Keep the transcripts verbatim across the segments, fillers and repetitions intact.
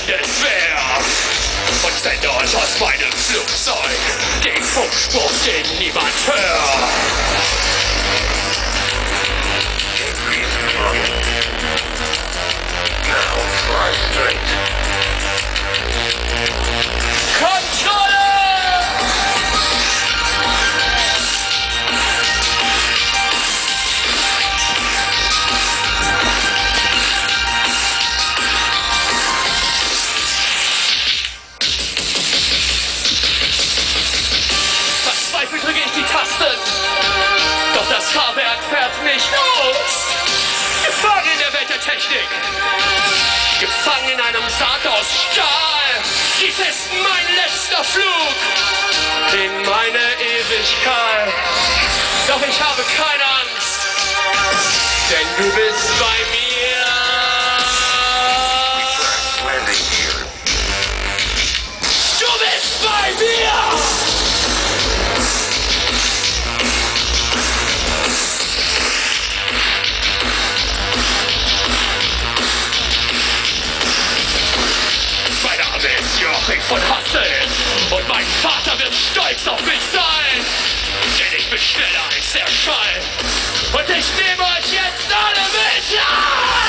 Bundeswehr und sende euch aus meinem Flugzeug den Funkspruch, den niemand hört. Kontrolle! Verzweifelt drücke ich die Tasten, doch das Fahrwerk fährt nicht aus. Gefangen in der Welt der Technik, gefangen in einem Sarg aus Stahl. Dies ist mein letzter Flug in meine Ewigkeit. Doch ich habe keine Angst, denn du bist bei mir. Du bist bei mir! Joachim von Hassel und mein Vater wird stolz auf mich sein, denn ich bin schneller als der Schall und ich nehme euch jetzt alle mit! Ah!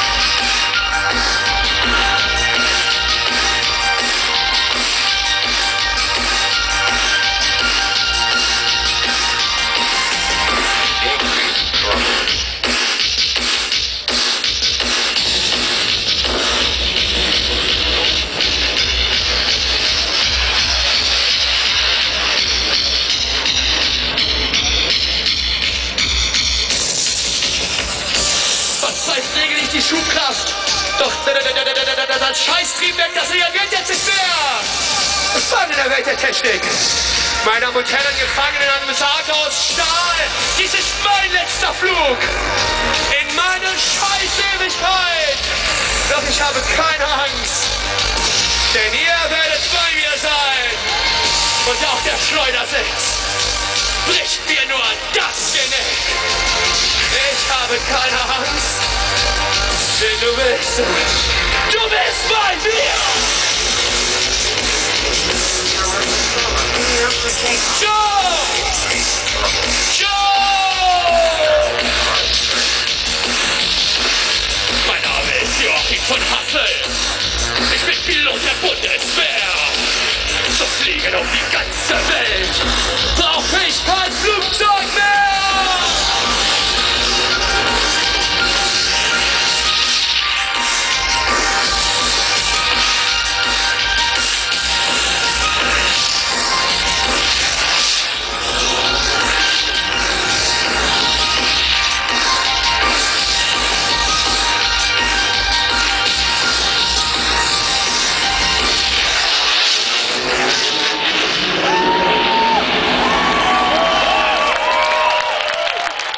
Regel ich die Schubkraft. Doch das Scheißtriebwerk, das reagiert jetzt nicht mehr. Gefangen in der Welt der Technik. Meine Damen und Herren, gefangen in einem Sarg aus Stahl. Dies ist mein letzter Flug in meine Scheiß-Ewigkeit. Doch ich habe keine Angst, denn ihr werdet bei mir sein. Und auch der Schleudersitz bricht mir nur das Genick. Ich habe keine Angst, denn du bist, du bist bei mir! Joe! Joe! Mein Name ist Joachim von Hassel. Ich bin Pilot der Bundeswehr. Zu fliegen um die ganze Welt brauche ich kein Flugzeug mehr!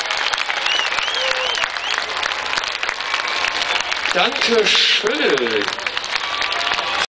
Dankeschön.